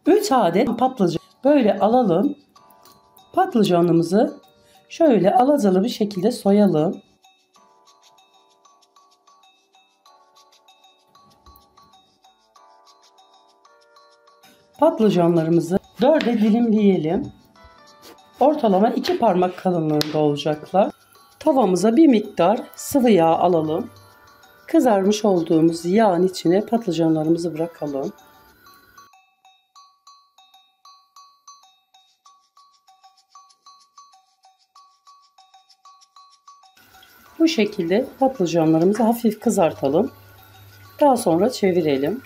3 adet patlıcan böyle alalım. Patlıcanımızı şöyle alacalı bir şekilde soyalım. Patlıcanlarımızı 4'e dilimleyelim. Ortalama 2 parmak kalınlığında olacaklar. Tavamıza bir miktar sıvı yağ alalım. Kızarmış olduğumuz yağın içine patlıcanlarımızı bırakalım. Bu şekilde patlıcanlarımızı hafif kızartalım. Daha sonra çevirelim.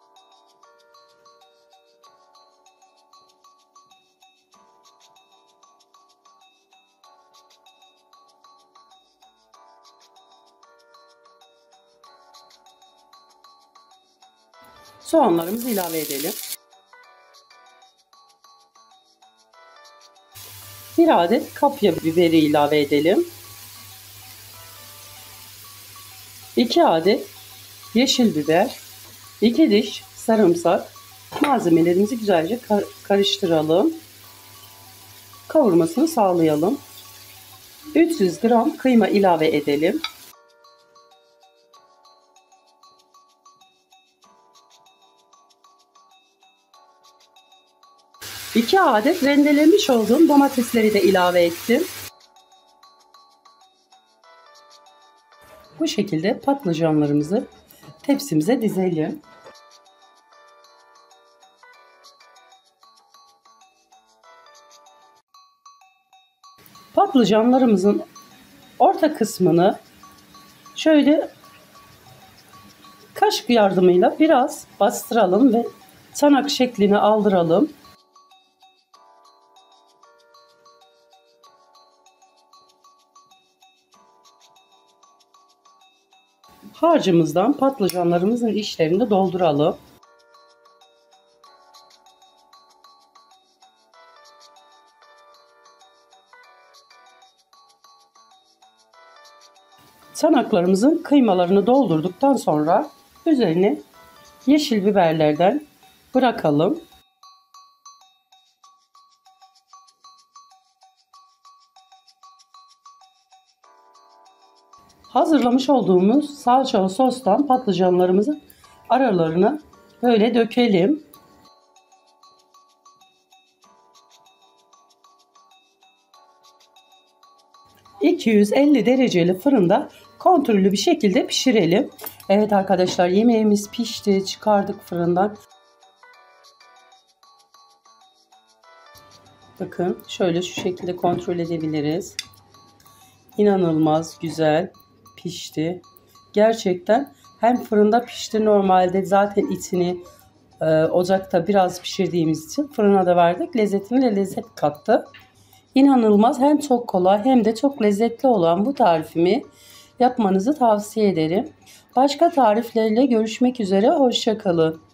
Soğanlarımızı ilave edelim. 1 adet kapya biberi ilave edelim. 2 adet yeşil biber, 2 diş sarımsak. Malzemelerimizi güzelce karıştıralım. Kavurmasını sağlayalım. 300 gram kıyma ilave edelim. 2 adet rendelemiş olduğum domatesleri de ilave ettim. Bu şekilde patlıcanlarımızı tepsimize dizelim. Patlıcanlarımızın orta kısmını şöyle kaşık yardımıyla biraz bastıralım ve çanak şeklini aldıralım. Harcımızdan patlıcanlarımızın içlerini dolduralım. Çanaklarımızın kıymalarını doldurduktan sonra üzerine yeşil biberlerden bırakalım. Hazırlamış olduğumuz salçalı sostan patlıcanlarımızın aralarına böyle dökelim. ...250 dereceli fırında kontrollü bir şekilde pişirelim. Evet arkadaşlar, yemeğimiz pişti. Çıkardık fırından. Bakın şöyle şu şekilde kontrol edebiliriz. İnanılmaz güzel pişti. Gerçekten hem fırında pişti, normalde zaten içini ocakta biraz pişirdiğimiz için fırına da verdik. Lezzetine de lezzet kattı. İnanılmaz, hem çok kolay hem de çok lezzetli olan bu tarifimi yapmanızı tavsiye ederim. Başka tariflerle görüşmek üzere. Hoşça kalın.